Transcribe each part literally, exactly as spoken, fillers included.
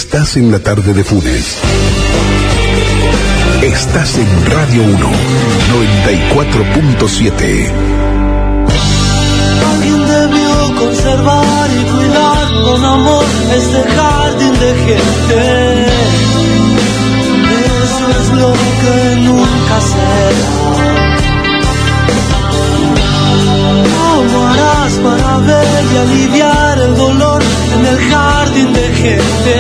Estás en la tarde de Funes. Estás en Radio uno, noventa y cuatro punto siete. Alguien debió conservar y cuidar con amor este jardín de gente. Eso es lo que nunca será. ¿Cómo harás para ver y aliviar el dolor en el jardín de gente?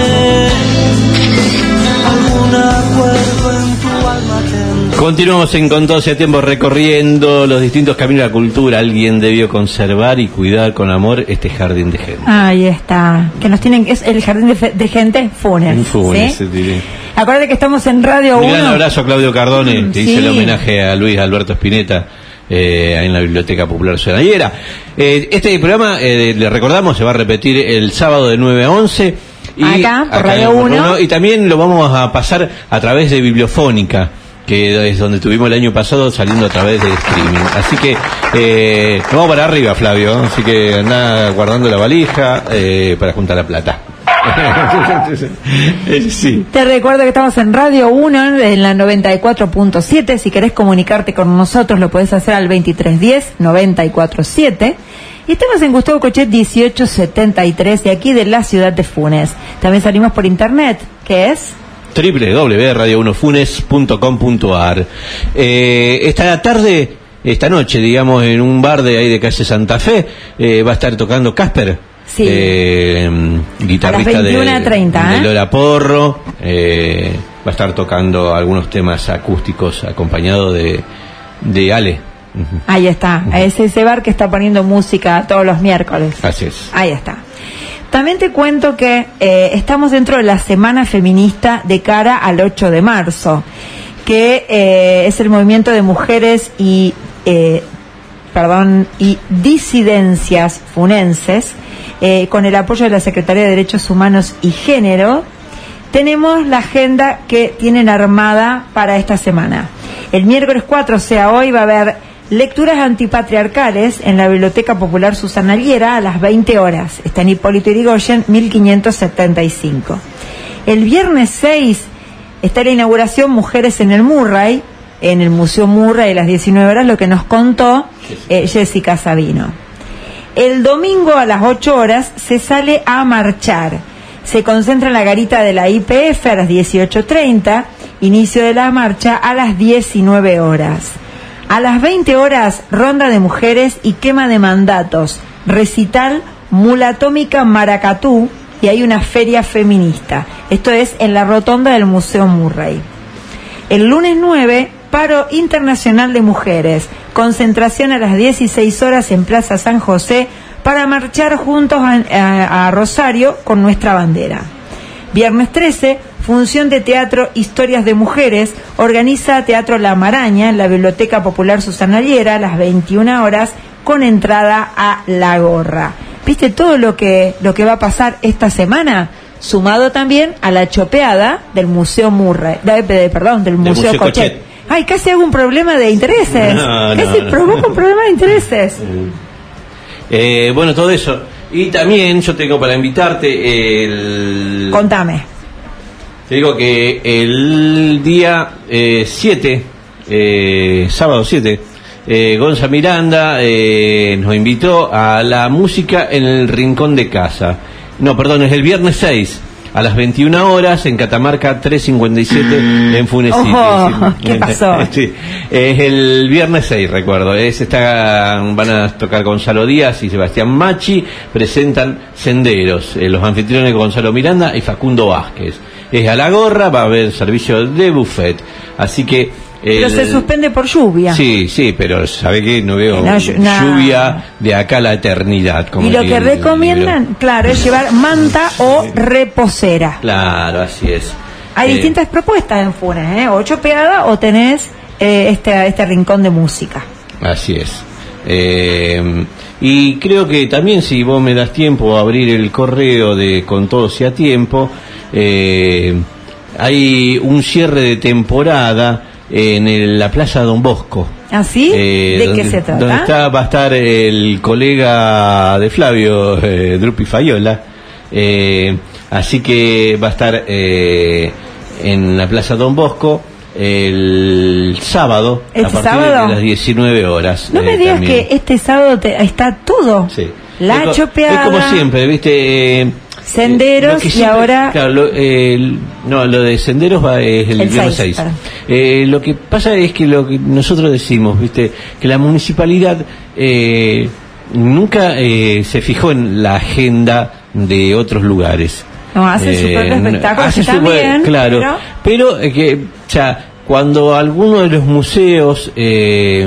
¿Algún acuerdo en tu alma tendrá? Continuamos en Con Todo Ese Tiempo recorriendo los distintos caminos de la cultura. Alguien debió conservar y cuidar con amor este jardín de gente. Ahí está. Que nos tienen, es el jardín de, fe, de gente Funes. Funes, ¿sí? sí. Acuérdate que estamos en Radio Un uno. gran abrazo a Claudio Cardone, que sí. hizo el homenaje a Luis Alberto Spinetta. Eh, en la Biblioteca Popular Sonallera. Eh, este programa, eh, le recordamos, se va a repetir el sábado de nueve a once. Y acá, por acá Radio uno. Y también lo vamos a pasar a través de Bibliofónica, que es donde estuvimos el año pasado saliendo a través de streaming. Así que eh, nos vamos para arriba, Flavio. Así que andá guardando la valija eh, para juntar la plata. Sí. Te recuerdo que estamos en Radio uno, en la noventa y cuatro punto siete. Si querés comunicarte con nosotros, lo podés hacer al veintitrés diez, noventa y cuatro siete. Y estamos en Gustavo Cochet dieciocho setenta y tres, de aquí de la ciudad de Funes. También salimos por internet, que es doble u doble u doble u punto radio uno funes punto com punto a r. Eh, esta tarde, esta noche, digamos, en un bar de ahí de calle Santa Fe, eh, va a estar tocando Casper. Sí. Eh, guitarrista a las veintiuna treinta, de, ¿eh? de Lola Porro. Eh, va a estar tocando algunos temas acústicos acompañado de, de Ale. Uh-huh. Ahí está. Uh-huh. Es ese bar que está poniendo música todos los miércoles. Así es. Ahí está. También te cuento que eh, estamos dentro de la Semana Feminista de cara al ocho de marzo, que eh, es el movimiento de mujeres y eh, perdón y disidencias funenses, eh, con el apoyo de la Secretaría de Derechos Humanos y Género. Tenemos la agenda que tienen armada para esta semana. El miércoles cuatro, o sea hoy, va a haber lecturas antipatriarcales en la Biblioteca Popular Susana Llera a las veinte horas. Está en Hipólito Yrigoyen, mil quinientos setenta y cinco. El viernes seis está la inauguración Mujeres en el Murray, en el Museo Murray a las diecinueve horas, lo que nos contó eh, Jessica Sabino. El domingo a las ocho horas se sale a marchar. Se concentra en la garita de la I P F a las dieciocho treinta, inicio de la marcha a las diecinueve horas. A las veinte horas, ronda de mujeres y quema de mandatos, recital Mulatómica Maracatú, y hay una feria feminista. Esto es en la rotonda del Museo Murray. El lunes nueve, paro internacional de mujeres, concentración a las dieciséis horas en Plaza San José para marchar juntos a, a, a Rosario con nuestra bandera. Viernes trece, función de teatro Historias de Mujeres, organiza Teatro La Maraña en la Biblioteca Popular Susana Llera a las veintiuna horas con entrada a La Gorra. ¿Viste todo lo que, lo que va a pasar esta semana? Sumado también a la chopeada del Museo Murray, de, perdón, del Museo, Museo Cochet. Cochet. Ay, casi hago un problema de intereses. No, casi no, provoco no. un problema de intereses. Eh, bueno, todo eso. Y también yo tengo para invitarte el... Contame. Te digo que el día siete, eh, eh, sábado siete, eh, Gonza Miranda eh, nos invitó a la música en el Rincón de Casa. No, perdón, es el viernes seis, a las veintiuna horas, en Catamarca trescientos cincuenta y siete, en Funes City. Oh, ¿qué pasó? Sí, es el viernes seis, recuerdo. Es, está, van a tocar Gonzalo Díaz y Sebastián Machi, presentan Senderos, eh, los anfitriones Gonzalo Miranda y Facundo Vázquez. Es a La Gorra, va a haber servicio de buffet. Así que... Pero el... se suspende por lluvia. Sí, sí, pero ¿sabe qué? No veo no, lluvia de acá a la eternidad. Como y lo que recomiendan, claro, es llevar manta o reposera. Claro, así es. Hay eh... distintas propuestas en Funes, ¿eh? O chopeada o tenés eh, este, este rincón de música. Así es. Eh, y creo que también, si vos me das tiempo a abrir el correo de Con Todo Sea Tiempo, eh, hay un cierre de temporada en el, la Plaza Don Bosco. ¿Ah, sí? Eh, ¿De donde, qué se trata? Donde está, va a estar el colega de Flavio, eh, Drupi Fayola, eh, Así que va a estar eh, en la Plaza Don Bosco el sábado, ¿Este a partir sábado? de las diecinueve horas. No me eh, digas también. que este sábado te- está todo. Sí. La es, co- chopeada. es como siempre, ¿viste? Eh, Senderos, lo que y siempre- ahora- Claro, lo, eh, el- no, lo de senderos va, es el, El viernes seis, seis. perdón. Eh, lo que pasa es que lo que nosotros decimos, ¿viste? Que la municipalidad eh, nunca eh, se fijó en la agenda de otros lugares. No, hace su propio espectáculo, hace que su- también, claro, pero- pero, eh, que, o sea, cuando alguno de los museos eh,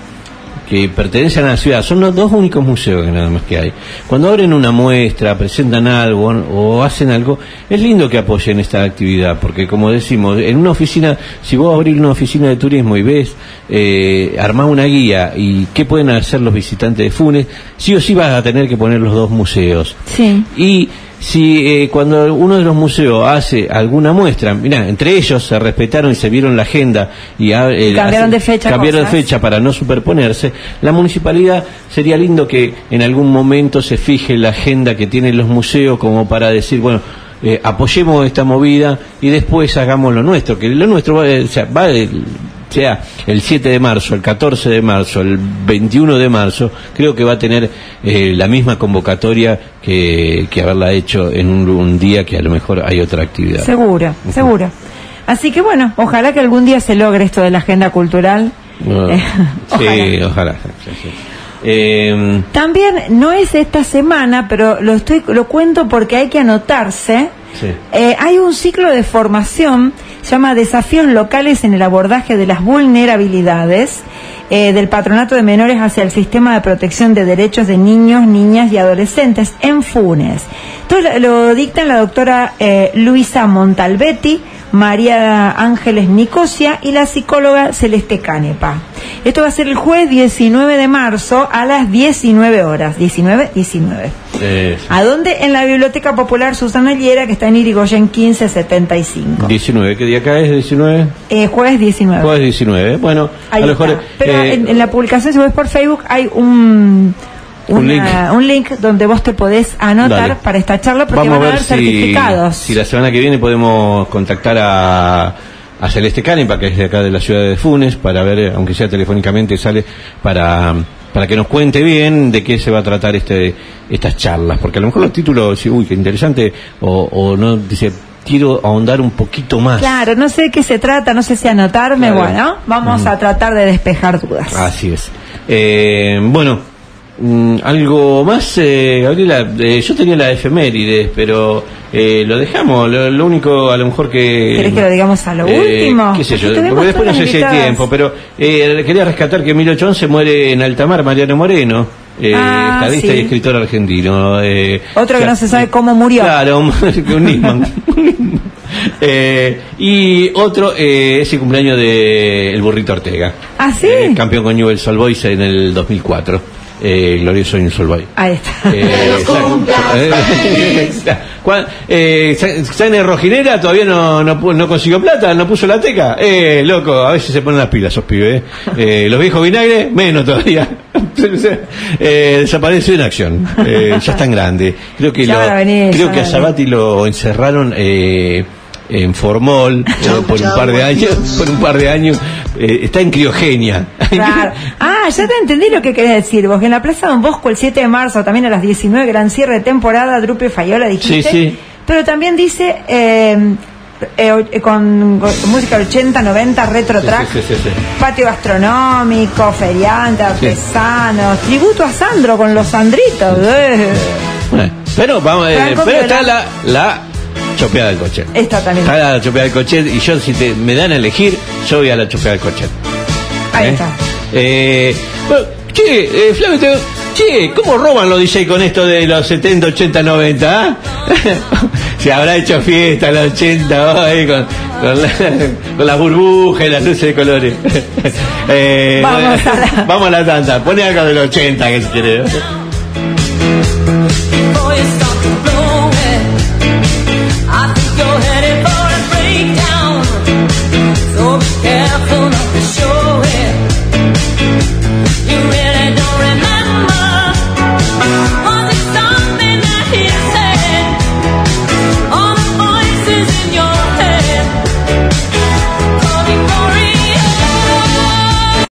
que pertenecen a la ciudad, son los dos únicos museos que nada más que hay, cuando abren una muestra, presentan algo o hacen algo, es lindo que apoyen esta actividad, porque como decimos, en una oficina, si vos abrís una oficina de turismo y ves, eh, armás una guía y qué pueden hacer los visitantes de Funes, sí o sí vas a tener que poner los dos museos. Sí. Y si eh, cuando uno de los museos hace alguna muestra, mirá, entre ellos se respetaron y se vieron la agenda y ah, eh, Cambiaron hace- de fecha cambiaron cosas. de fecha para no superponerse, la municipalidad sería lindo que en algún momento se fije la agenda que tienen los museos como para decir, bueno, eh, apoyemos esta movida y después hagamos lo nuestro, que lo nuestro va, eh, o sea, va el, sea el siete de marzo, el catorce de marzo, el veintiuno de marzo, creo que va a tener eh, la misma convocatoria que, que haberla hecho en un, un día que a lo mejor hay otra actividad. Seguro, seguro. Así que bueno, ojalá que algún día se logre esto de la agenda cultural. No, Eh, sí, ojalá. sí, sí. Eh, También no es esta semana, pero lo estoy lo cuento porque hay que anotarse. Sí. Eh, hay un ciclo de formación, se llama Desafíos Locales en el Abordaje de las Vulnerabilidades, eh, del Patronato de Menores hacia el Sistema de Protección de Derechos de Niños, Niñas y Adolescentes en Funes. Esto lo, lo dictan la doctora eh, Luisa Montalbetti, María Ángeles Nicosia y la psicóloga Celeste Canepa. Esto va a ser el jueves diecinueve de marzo a las diecinueve horas. diecinueve, diecinueve. eh, ¿A dónde? En la Biblioteca Popular Susana Llera, que está en Irigoyen quince setenta y cinco. diecinueve, ¿qué día cae? ¿diecinueve? Eh, jueves diecinueve. Jueves diecinueve, bueno, Ahí a lo mejor... está. Pero eh, en, en la publicación, si ves por Facebook, hay un... Un una- link. un link donde vos te podés anotar Dale. para esta charla porque Vamos van a a haber ver si, certificados. si la semana que viene podemos contactar a, a Celeste Canepa, que es de acá de la ciudad de Funes, para ver, aunque sea telefónicamente, sale para, para que nos cuente bien de qué se va a tratar este estas charlas, porque a lo mejor los títulos, sí, uy, qué interesante, o, o no, dice, quiero ahondar un poquito más. Claro, no sé de qué se trata, no sé si anotarme, Claro. bueno, vamos Ujú. a tratar de despejar dudas. Así es. Eh, bueno, mm, algo más, eh, Gabriela. Eh, yo tenía la efemérides, pero eh, lo dejamos. Lo, lo único, a lo mejor que. ¿Querés que lo digamos a lo eh, último? ¿Qué sé yo? Porque tuvimos Porque después no todas sé si hay invitadas. tiempo, pero eh, quería rescatar que en mil ochocientos once muere en alta mar Mariano Moreno. Eh, Ah, estadista sí. y escritor argentino. Eh, Otro o que sea, no se sabe cómo murió. Claro, un, un Nisman. Eh, y otro eh, es el cumpleaños de El Burrito Ortega. ¿Ah, sí? Eh, campeón con Newell's Old Boys en el dos mil cuatro. Eh, glorioso Newell's Old Boys. Ahí está. Eh, Juan, eh, Sa- Sane Rojinera todavía no, no, pu- no consiguió plata, no puso la teca. Eh, loco, a veces se ponen las pilas esos pibes. Eh, los viejos vinagre, menos todavía. eh, desaparece en acción. Eh, ya están grandes. Creo que, Ya lo, van a venir, creo ya que a van a venir. Sabati lo encerraron eh, en Formol eh, por un par de años. Por un par de años. Eh, está en criogenia. Claro. Ah, ya te entendí lo que querés decir vos, que en la Plaza Don Bosco el siete de marzo, también a las diecinueve, gran cierre de temporada, Drupe Fayola, dijiste. Sí, sí. Pero también dice eh, eh, eh, con, con música ochenta, noventa, retro Sí, track, sí, sí, sí, sí. patio gastronómico, feriante, artesanos, tributo a Sandro con los Sandritos. eh. Bueno, pero vamos, eh, Franco pero está Viola. la, la chopeada del coche. Esta también. Está la chopeada del coche y yo, si te, me dan a elegir, yo voy a la chopeada del coche. Ahí ¿Eh? está. Eh, bueno, che, eh, Flavio, te- che, ¿cómo roban los D J con esto de los setenta, ochenta, noventa? ah? Se habrá hecho fiesta en los ochenta hoy con, con, la- con las burbujas y las luces de colores. Eh, Vamos a la- vamos a la tanda, pone algo del ochenta que si querés. Before you start to blow it, I think your head